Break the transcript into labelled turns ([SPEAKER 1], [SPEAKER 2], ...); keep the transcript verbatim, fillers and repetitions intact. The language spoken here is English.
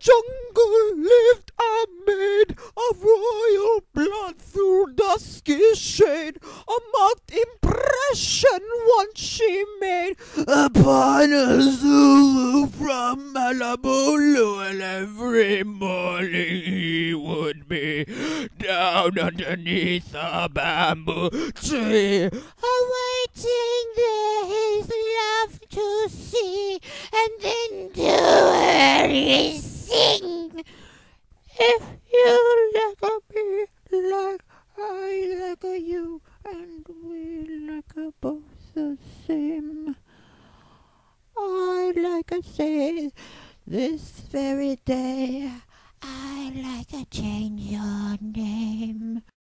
[SPEAKER 1] jungle lived a maid of royal blood through dusky shade. A marked impression once she made upon a Zulu from Malibu, and every morning he would be down underneath a bamboo tree, awaiting there his love to see, and then to her sing. If you like a me like I like a you, and we like a both the same, I like a say this very day, I like a change your name.